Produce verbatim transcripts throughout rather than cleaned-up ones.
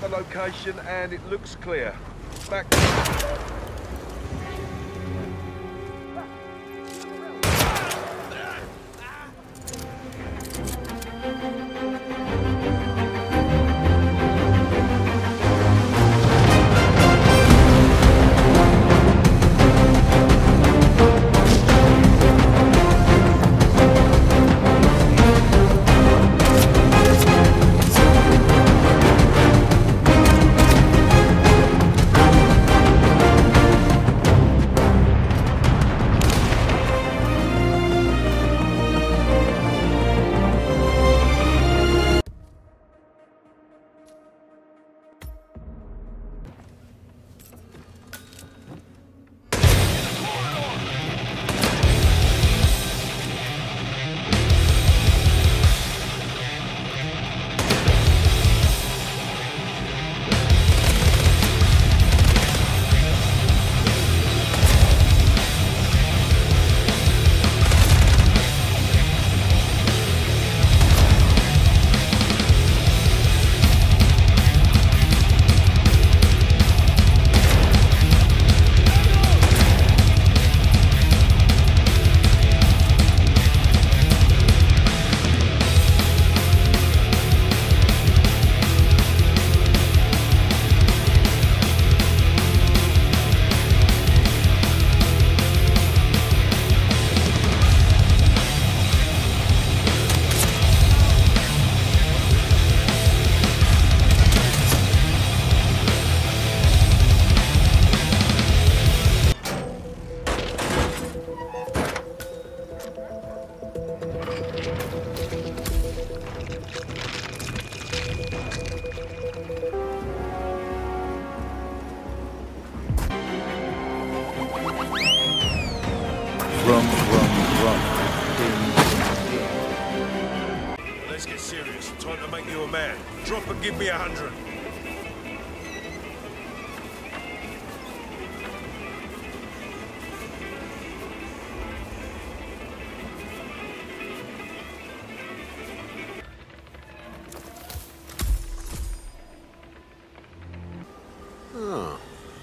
the location and it looks clear. Back. Rum, rum, rum. Let's get serious. Time to make you a man. Drop and give me a hundred. Oh.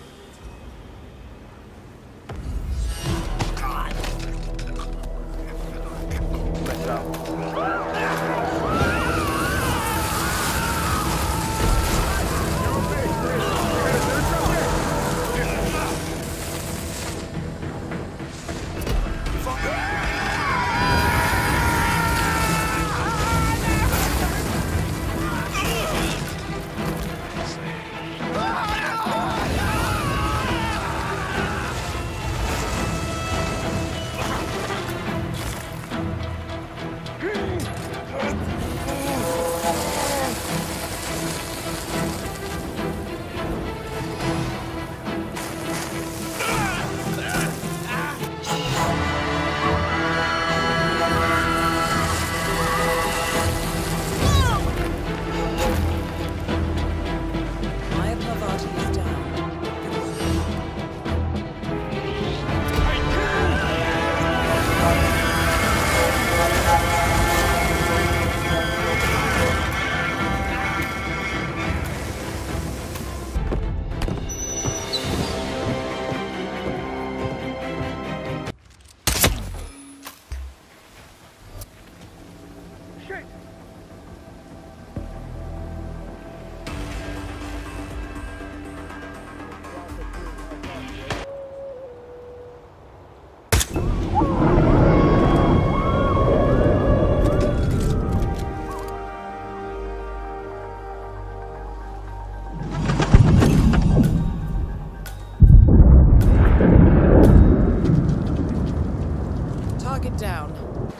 Target down.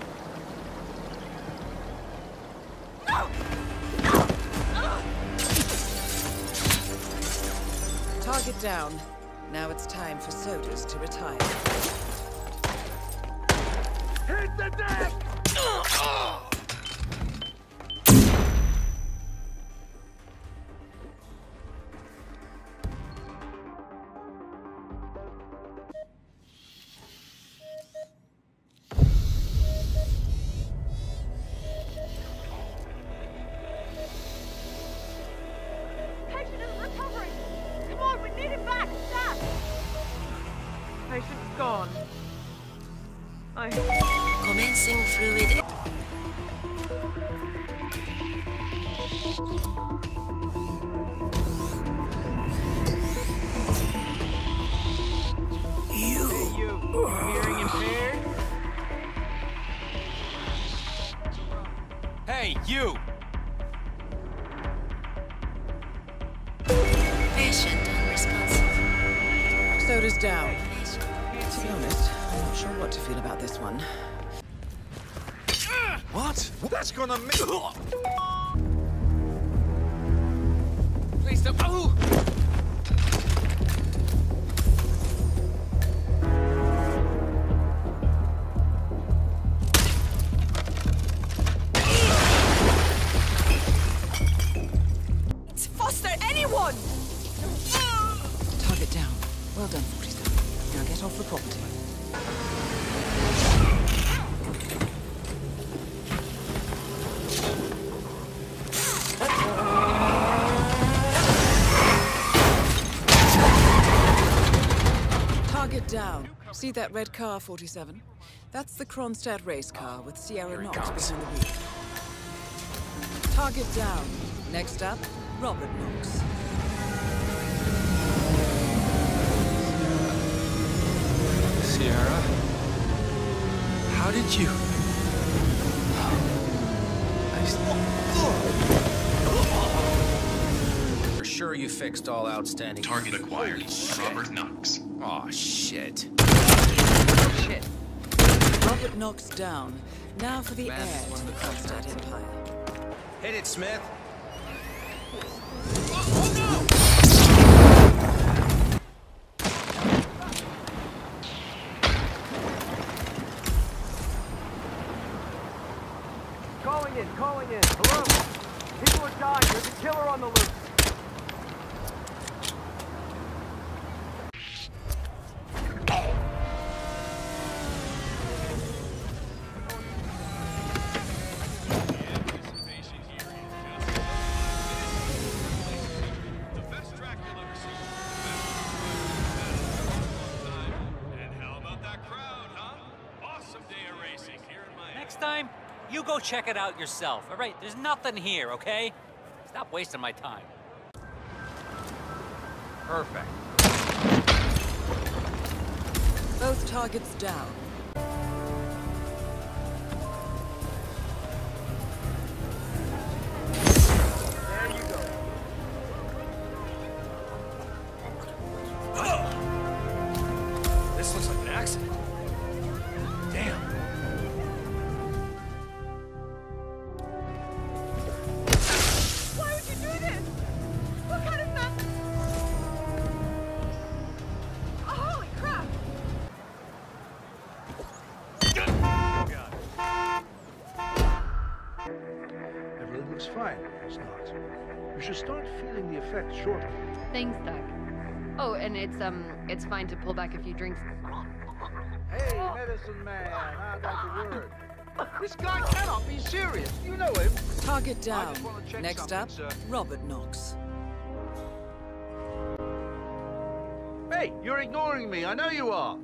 Target down. Now it's time for Sodas to retire. Hit the deck! Head gone. I... Commencing fluid. You. Hey, you. Hearing impaired? Hey, you! Patient unresponsive. Soda's down. Patient. To be honest, I'm not sure what to feel about this one. What? That's gonna miss. Please don't. Oh! Foster, anyone! Target down. Well done, forty-seven. Now get off the property. Target down. See that red car, forty-seven? That's the Kronstadt race car with Sierra Knox behind the wheel. Target down. Next up, Robert Knox. Sierra? How did you... For sure you fixed all outstanding... Target acquired. Robert Knox. Aw, shit. Shit. Robert Knox down. Now for the heir to the Kronstadt Empire. Hit it, Smith. Calling in, calling in. Hello? People are dying. There's a killer on the loose. Next time, you go check it out yourself, all right? There's nothing here, okay? Stop wasting my time. Perfect. Both targets down. There you go. This looks like an accident. Damn. Why would you do this? What kind of mess? Oh, holy crap! Everything looks fine. It's not. You should start feeling the effect shortly. Thanks, Doc. Oh, and it's um, it's fine to pull back a few drinks. Hey, medicine man, how'd that word? This guy cannot be serious. You know him. Target I down. just wanna check Next something, up, sir. Robert Knox. Hey, you're ignoring me. I know you are.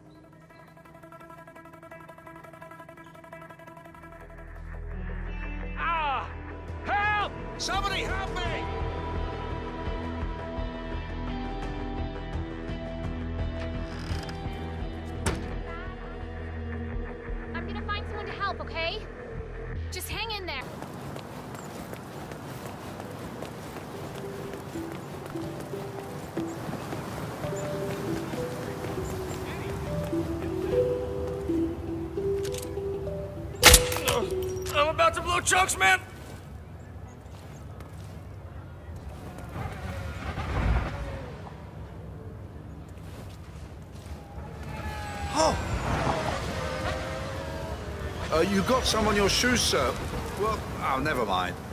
Ah! Help! Somebody help me! I'm gonna find someone to help, okay? Just hang in there. I'm about to blow chunks, man! Uh, you got some on your shoes, sir. Well, oh, never mind.